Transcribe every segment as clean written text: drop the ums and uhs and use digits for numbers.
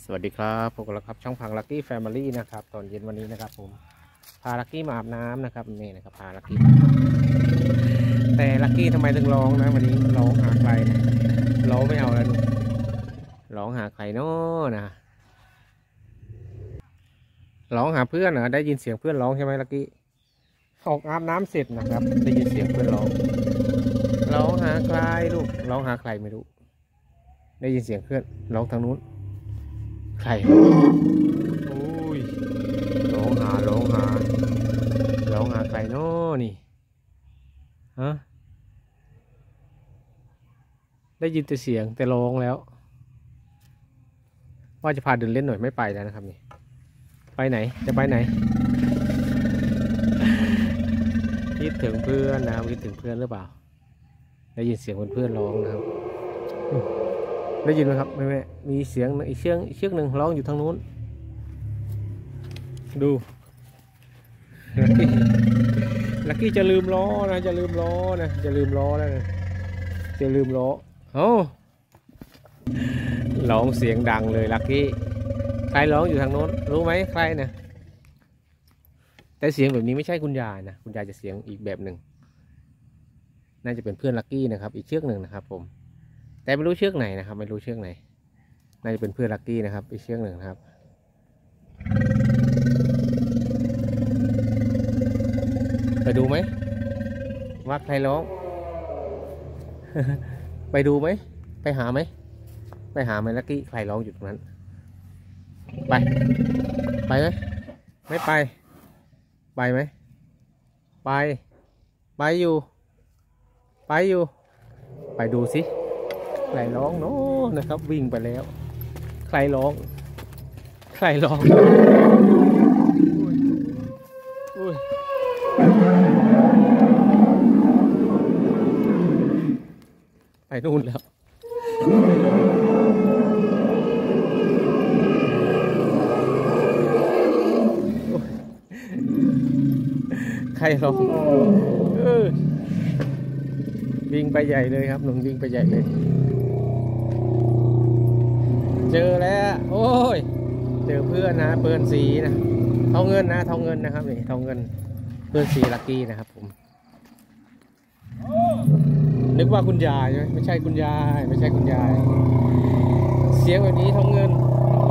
สวัสดีครับพบกันแล้วครับช่องพังลักกี้แฟมิลี่นะครับตอนเย็นวันนี้นะครับผมพาลักกี้มาอาบน้ำนะครับนี่นะครับพาลักกี้แต่ลักกี้ทำไมถึงร้องนะวันนี้ร้องหาใครนะร้องไม่เอาแล้วร้องหาใครเนาะนะร้องหาเพื่อนเหรอได้ยินเสียงเพื่อนร้องใช่ไหมลักกี้ออกอาบน้ำเสร็จนะครับได้ยินเสียงเพื่อนร้องหาใครลูกร้องหาใครไม่รู้ได้ยินเสียงเพื่อนร้องทางนู้นใครโอ้ยร้องหาใครเนาะนี่ฮะได้ยินแต่เสียงแต่ร้องแล้วว่าจะพาเดินเล่นหน่อยไม่ไปแล้วนะครับนี่ไปไหนจะไปไหนคิดถึงเพื่อนนะครับคิดถึงเพื่อนหรือเปล่าได้ยินเสียงเพื่อนร้องนะครับได้ยินไหมครับแม่มีเสียงอีกเชือกหนึ่งร้องอยู่ทางนู้นดูลักกี้จะลืมล้อนะจะลืมล้อแล้วนะจะลืมล้อเอ้าร้องเสียงดังเลยลักกี้ใครร้องอยู่ทางโน้นรู้ไหมใครนะแต่เสียงแบบนี้ไม่ใช่คุณยายนะคุณยายจะเสียงอีกแบบหนึ่งน่าจะเป็นเพื่อนลักกี้นะครับอีกเชือกหนึ่งนะครับผมแต่ไม่รู้เชือกไหนนะครับไม่รู้เชือกไหนน่าจะเป็นเพื่อนลักกี้นะครับอีกเชือกหนึ่งนะครับไปดูไหมว่าใครร้อง ไปดูไหมไปหาไหมลักกี้ใครร้องอยู่ตรงนั้นไปไหมไม่ไปไหมไปอยู่ไปดูสิใครร้องเนาะนะครับวิ่งไปแล้วใครร้องอุ้ยไปนู่นแล้วใครร้องวิ่งไปใหญ่เลยครับหนุ่มวิ่งไปใหญ่เลยเจอแล้วโอ้ยเจอเพื่อนนะเพื่อนสีนะทองเงินนะครับนี่ทองเงินเพื่อนสีลักกี้นะครับผมนึกว่าคุณยายใช่ไหมไม่ใช่คุณยายเสียงแบบนี้ทองเงิน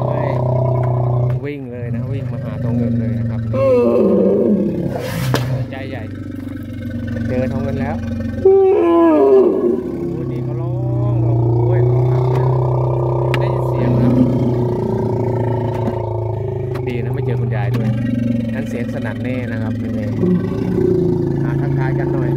วิ่งเลยนะวิ่งมาหาทองเงินเลยนะครับใจใหญ่เจอทองเงินแล้วโอ้ดีเขาร้องโอ้ยได้ยินเสียงครับดีนะไม่เจอคุณยายด้วยนั้นเสียงสนั่นแน่นะครับเป็นไงทักทายกันหน่อย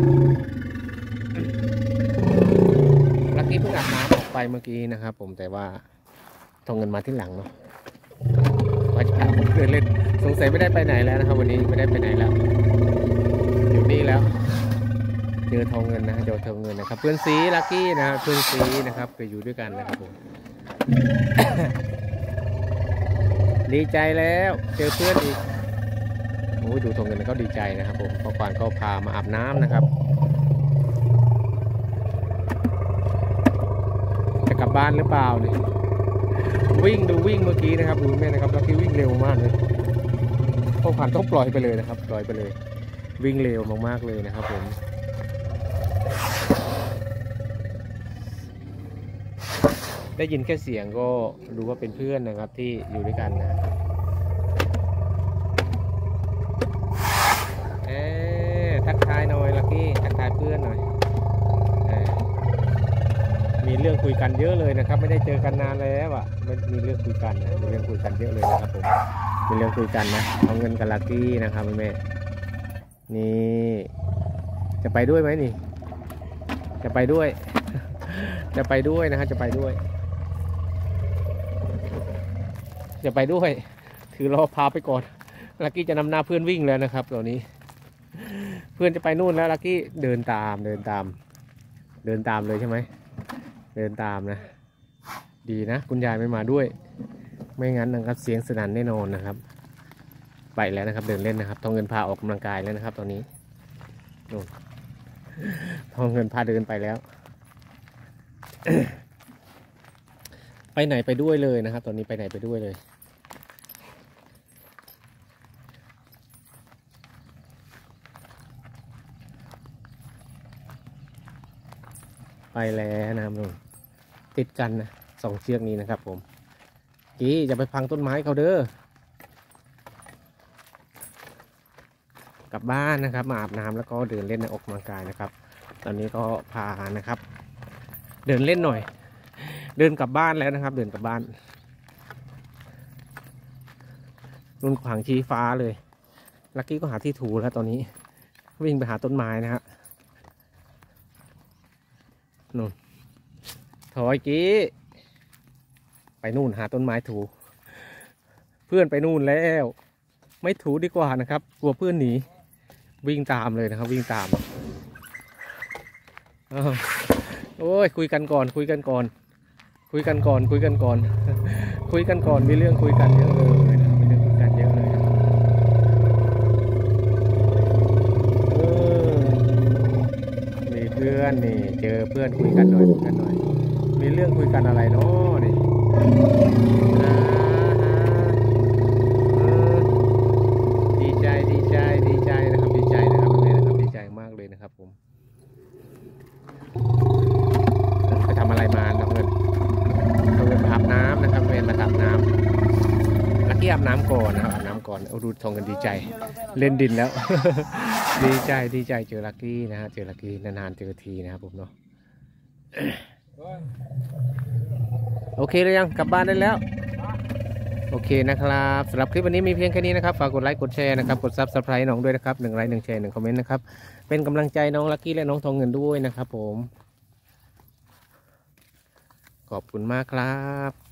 ลักกี้เพิ่งอาบน้ำออกไปเมื่อกี้นะครับผมแต่ว่าทองเงินมาที่หลังเนาะว่าจะพาผมเดินเล่นสงสัยไม่ได้ไปไหนแล้วนะครับวันนี้ไม่ได้ไปไหนแล้วอยู่นี่แล้วเจอทองเงินนะเจอทองเงินนะครับเพื่อนซีลักกี้นะเพื่อนซีนะครับเคยอยู่ด้วยกันนะครับผม ดีใจแล้วเจอเพื่อนอีกโอ้ยดูทองเงินเขาดีใจนะครับผมพอก่อนก็พามาอาบน้ำนะครับจะกลับบ้านหรือเปล่าเนี่ยวิ่งเมื่อกี้นะครับดูแม่นะครับลักกี้วิ่งเร็วมากเลยพอผ่านต้องปล่อยไปเลยนะครับปล่อยไปเลยวิ่งเร็วมากๆเลยนะครับผมได้ยินแค่เสียงก็รู้ว่าเป็นเพื่อนนะครับที่อยู่ด้วยกันนะทักทายหน่อยลักกี้ทักทายเพื่อนหน่อยมีเรื่องคุยกันเยอะเลยนะครับไม่ได้เจอกันนานแล้วอ่ะมีเรื่องคุยกันนะมีเรื่องคุยกันเยอะเลยนะครับผมมีเรื่องคุยกันนะเอาเงินกับลักกี้นะครับแม่นี่จะไปด้วยไหมนี่จะไปด้วยนะครับจะไปด้วยถือรอพาไปก่อนลักกี้จะนำหน้าเพื่อนวิ่งแล้วนะครับตอนนี้เพื่อนจะไปนู่นแล้วลักกี้เดินตามเลยใช่ไหมเดินตามนะดีนะคุณยายไม่มาด้วยไม่งั้นนะครับเสียงสนั่นแน่นอนนะครับไปแล้วนะครับเดินเล่นนะครับทองเงินพาออกกำลังกายแล้วนะครับตอนนี้นู่นทองเงินพาเดินไปแล้วไปไหนไปด้วยเลยนะครับตอนนี้ไปไหนไปด้วยเลยไปแล้วนะครับลุงติดกันนะ2 เชือกนี้นะครับผมกี้อย่าไปพังต้นไม้เขาเด้อกลับบ้านนะครับมาอาบน้ำแล้วก็เดินเล่นในออกกำลังกายนะครับ ตอนนี้ก็พานะครับ เดินเล่นหน่อย เดินกลับบ้านแล้วนะครับ เดินกลับบ้านนุ่นขวางชี้ฟ้าเลยลักกี้ก็หาที่ถูแล้วตอนนี้วิ่งไปหาต้นไม้นะฮะนู่นถอยกี้ไปนู่นหาต้นไม้ถูเพื่อนไปนู่นแล้วไม่ถูดีกว่านะครับกลัวเพื่อนหนีวิ่งตามเลยนะครับวิ่งตามโอ้ยคุยกันก่อนคุยกันก่อนคุยกันก่อนคุยกันก่อนคุยกันก่อนมีเรื่องคุยกันเยอะเลยนะครับมีเรื่องคุยกันเยอะเลยมีเพื่อนนี่เจอเพื่อนคุยกันหน่อยคุยกันหน่อยมีเรื่องคุยกันอะไรเนาะนี่ดีใจดีใจดีใจนะครับดีใจนะครับเลยนะครับดีใจมากเลยนะครับผมไปทำอะไรมาน้องเงินไปอาบน้ำนะครับเวนมาอาบน้ำลักกี้อาบน้ำก่อนนะครับอาบน้ำก่อนเอาดูทองกันดีใจเล่นดินแล้ว ดีใจดีใจเจอลักกี้นะฮะเจอลักกี้นานๆเจอทีนะครับผมเนาะ โอเคเลยยังกลับบ้านได้แล้วโอเคนะครับสำหรับคลิปวันนี้มีเพียงแค่นี้นะครับฝากกดไลค์กดแชร์นะครับกด Subscribe น้องด้วยนะครับ1 ไลค์1 แชร์1 คอมเมนต์นะครับเป็นกำลังใจน้องลักกี้และน้องทองเงินด้วยนะครับผมขอบคุณมากครับ